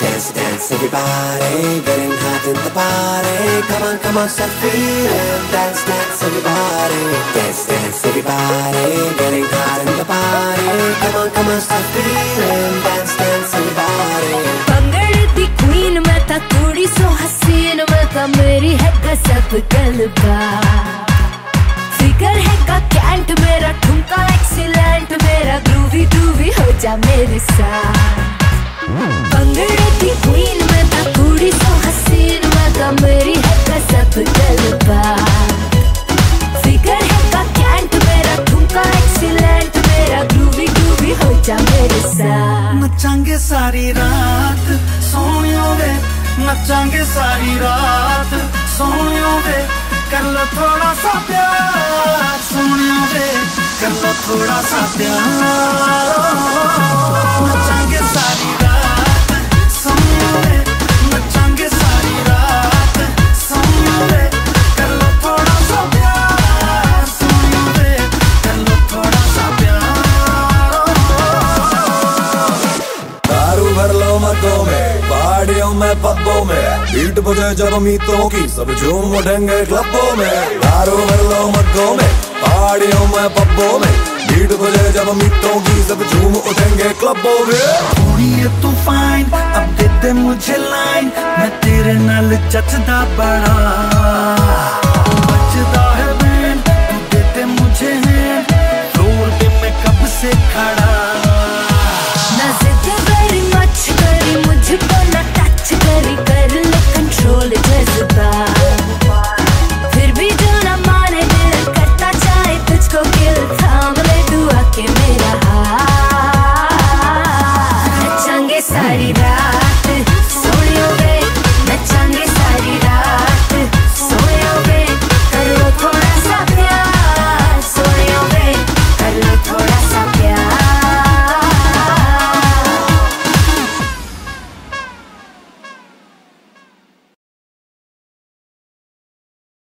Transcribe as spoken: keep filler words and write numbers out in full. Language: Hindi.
dance, dance, everybody, getting hot in the party. Come on, come on, start feeling. Dance, dance, everybody, dance, dance, everybody, getting hot in the party. Come on, come on, start feeling. Dance, dance, everybody. भंगड़े the queen मैं ता कुड़ी सो हसीन मैं ता मेरी है गजब गलबा फिगर है का कैंट मेरा ठुमका एक्सीलेंट मेरा ग्रूवी ग्रूवी हो जा मेरे साथ भंगड़े दी क्वीन मैं ता कुड़ी सो हसीन मैं ता मेरी है गजब गलबा फिगर है का कैंट मेरा ठुमका एक्सीलेंट मेरा ग्रूवी ग्रूवी हो जा मेरे साथ नचांगे सारी रात सोनियो वे नचांगे सारी रात सोनियो वे कर लो थोड़ा सा प्यार सोनियो वे कर लो थोड़ा सा प्यार नचांगे सारी रात सोनियो वे नचांगे सारी रात सोनियो वे कर लो थोड़ा सा प्यार सोनियो वे कर लो थोड़ा सा प्यार दारू भर लो मर्दों में पहाड़ियों में पब्बों में बीट बजे जब मीतों की सब झूम उठेंगे क्लबों में दारू भर लो मर्दों में पहाड़ियों में पब्बों में बीट बजे जब मीतों की सब झूम उठेंगे क्लबों में थोड़ी ये तू फाइन अब दे दे मुझे लाइन मैं तेरे नाल जचदा बड़ा बचदा है बैंड तू दे दे मुझे हैंड फ्लोर पे मैं कब से खड़ा ना जिद वेरी मच करी मुझको ना टच करी